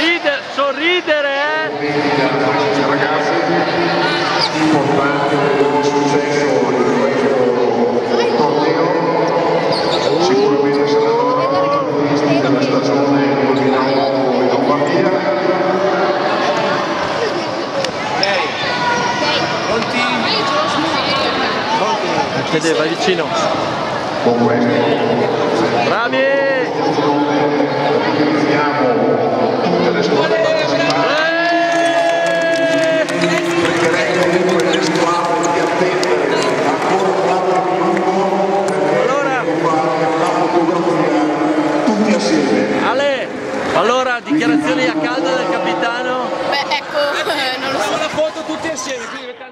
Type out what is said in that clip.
Sorridere, ragazzi, importante il successo di questo torneo, sicuramente saranno protagonisti della stagione 2009-2020. Fede, vai vicino. Con questo Bravi! ringraziamo tutte le squadre partecipanti. Pregherei comunque le squadre di attendere ancora qualche minuto perché fare una fotografia tutti assieme. Ale, allora dichiarazioni a caldo del capitano? Beh, ecco, non lo so. La foto tutti assieme.